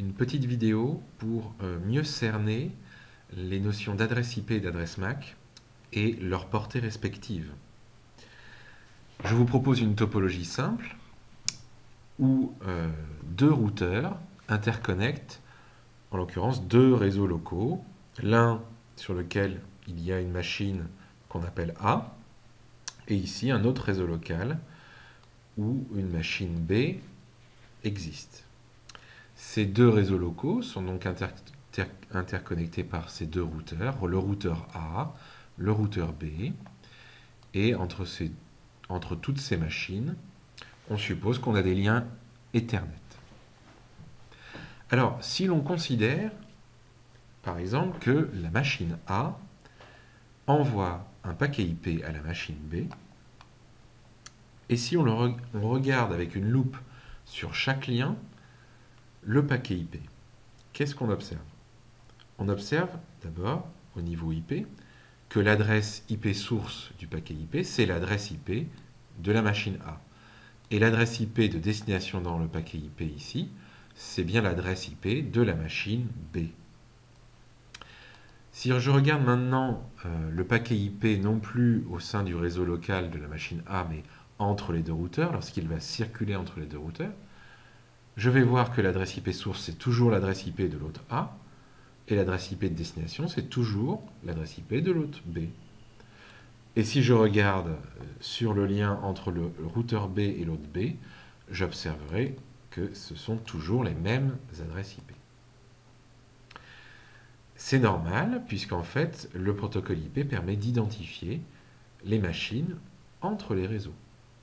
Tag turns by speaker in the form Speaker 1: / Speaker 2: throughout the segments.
Speaker 1: une petite vidéo pour mieux cerner les notions d'adresse IP et d'adresse MAC et leur portée respective. Je vous propose une topologie simple où deux routeurs interconnectent, en l'occurrence deux réseaux locaux, l'un sur lequel il y a une machine qu'on appelle A, et ici un autre réseau local où une machine B existe. Ces deux réseaux locaux sont donc interconnectés par ces deux routeurs, le routeur A, le routeur B, et entre toutes ces machines, on suppose qu'on a des liens Ethernet. Alors, si l'on considère, par exemple, que la machine A envoie un paquet IP à la machine B, et si on regarde avec une loupe sur chaque lien le paquet IP, qu'est-ce qu'on observe? On observe d'abord, au niveau IP, que l'adresse IP source du paquet IP, c'est l'adresse IP de la machine A. Et l'adresse IP de destination dans le paquet IP ici, c'est bien l'adresse IP de la machine B. Si je regarde maintenant le paquet IP non plus au sein du réseau local de la machine A, mais entre les deux routeurs, lorsqu'il va circuler entre les deux routeurs, je vais voir que l'adresse IP source, c'est toujours l'adresse IP de l'autre A, et l'adresse IP de destination, c'est toujours l'adresse IP de l'autre B. Et si je regarde sur le lien entre le routeur B et l'autre B, j'observerai que ce sont toujours les mêmes adresses IP. C'est normal, puisqu'en fait, le protocole IP permet d'identifier les machines entre les réseaux.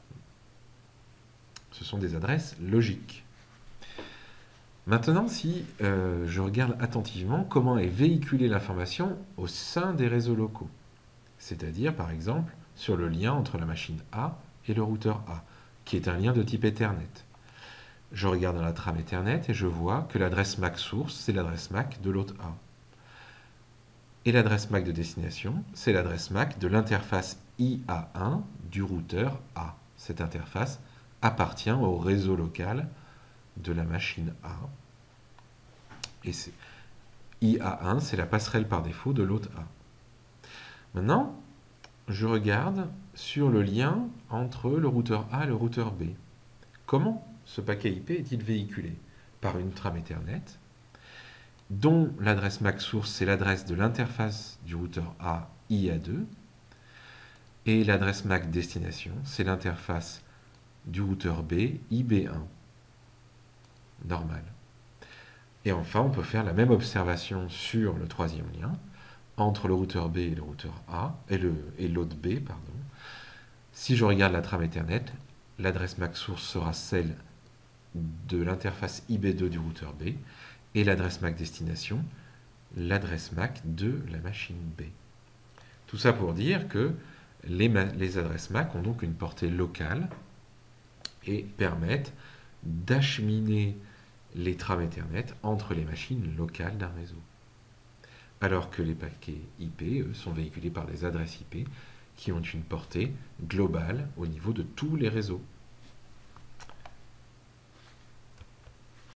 Speaker 1: Ce sont des adresses logiques. Maintenant, si je regarde attentivement comment est véhiculée l'information au sein des réseaux locaux, c'est-à-dire, par exemple, sur le lien entre la machine A et le routeur A, qui est un lien de type Ethernet. Je regarde dans la trame Ethernet et je vois que l'adresse MAC source, c'est l'adresse MAC de l'hôte A. Et l'adresse MAC de destination, c'est l'adresse MAC de l'interface IA1 du routeur A. Cette interface appartient au réseau local de la machine A. Et IA1, c'est la passerelle par défaut de l'hôte A. Maintenant, je regarde sur le lien entre le routeur A et le routeur B. Comment ce paquet IP est-il véhiculé? Par une trame Ethernet, dont l'adresse MAC source, c'est l'adresse de l'interface du routeur A IA2, et l'adresse MAC destination, c'est l'interface du routeur B IB1. Normal. Et enfin, on peut faire la même observation sur le troisième lien, entre le routeur B et le routeur A, et l'autre B, pardon. Si je regarde la trame Ethernet, l'adresse MAC source sera celle de l'interface IB2 du routeur B, et l'adresse MAC destination, l'adresse MAC de la machine B. Tout ça pour dire que les adresses MAC ont donc une portée locale et permettent d'acheminer les trames Ethernet entre les machines locales d'un réseau. Alors que les paquets IP, eux, sont véhiculés par des adresses IP qui ont une portée globale au niveau de tous les réseaux.